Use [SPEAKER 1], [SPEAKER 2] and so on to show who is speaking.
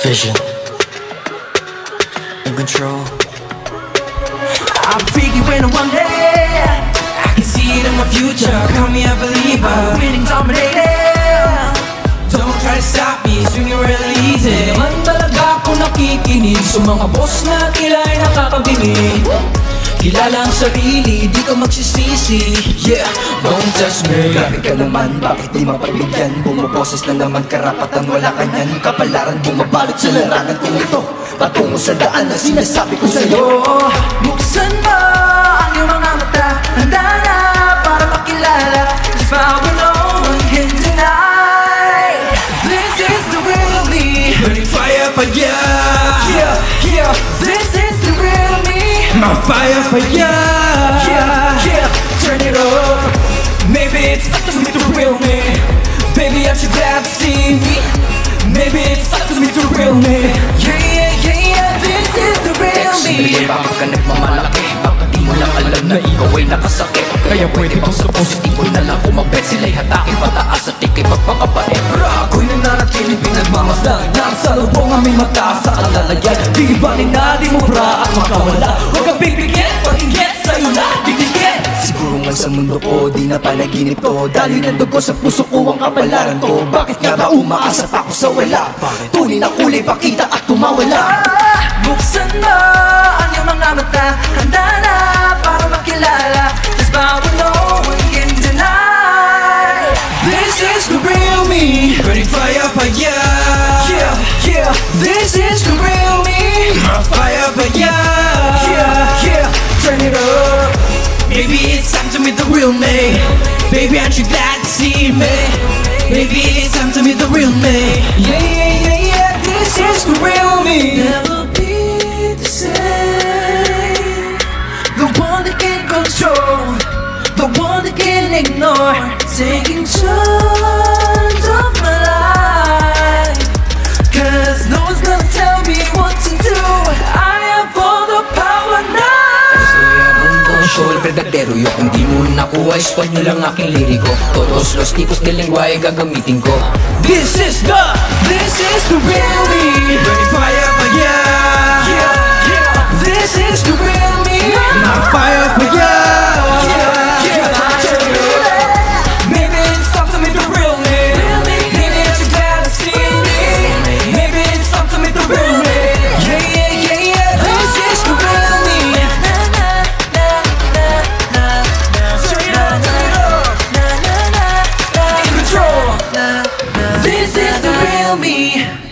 [SPEAKER 1] Vision in control.
[SPEAKER 2] I'm freaky when I'm one day I can see it in my future. Call me a believer, I'm a winning dominator. Don't try to stop me, swing it real easy. Naman talaga ako nakikinig sa mga boss na tila ay nakakabinig. Kilala ang sarili, di ka magsisisi. Yeah, don't test me.
[SPEAKER 3] Grabe ka naman, bakit di mapagbigyan? Bumuboses na naman, karapatan wala ka niyan. Kapalaran bumabalot sa larangan kong ito, patungo sa daan na sinasabi ko sa'yo.
[SPEAKER 2] Buksan mo ang iyong mga mata, handa na para makilala. If I will know, one can deny. This is the real me, burning fire for ya. Yeah, yeah, this is the real me. My fire for ya. Yeah, yeah, turn it up. Maybe it's not to meet the real me. Baby, aren't you glad to see me? Maybe it's not to meet the real me. Yeah, yeah, yeah, yeah, this is the real me.
[SPEAKER 3] Bakit ka nagmamalaki? Bakit di mo lang alam na ikaw ay nakasakit? Kaya pwede bang sa positibo na lang umabet? Sila'y hatakin pataas at ikay magpakapait. Pero ako'y nananatiling pinagmamasdan na sa lubong aming mata sa alalayan. Di ibanin na di mo bra at makawala. Huwag kang bibigyan, pag-inget sa'yo na didikit. Siguro nga sa mundo ko, di na panaginip to. Dali ng dugo sa puso ko ang kapalaran ko. Bakit nga ba umaasa pa ako sa wala? Tunay na kulay, pakita at tumawala.
[SPEAKER 2] Buksan mo ang iyong mga mata, handa na para makilala. Cause now we know we can deny. This is the real me, burning fire for ya. Yeah, yeah, this is the real me. My fire for ya. Yeah, yeah, turn it up. Maybe it's time to meet the real me. Baby, aren't you glad to see me? Maybe it's time to meet the real me. Yeah, yeah, yeah, yeah, this is the real me. Never be the same. The one that can control, the one that can ignore. Taking charge of my life. Cause no one's gonna tell me what to do. I have all the power now.
[SPEAKER 3] Soul verdadero yo, kung di mo nakuha Espanyol lang aking liriko. Todos los tipos de lengguahe gagamitin ko.
[SPEAKER 2] This is the real me, burning fire for ya. Yeah, yeah, this is the real me. My fire for ya. Yeah, yeah, maybe it's time to meet the real me. Maybe it's you glad to see me. Maybe it's time to meet the real me. Yeah, yeah, yeah, yeah, this is the real me. In control. This is the real me.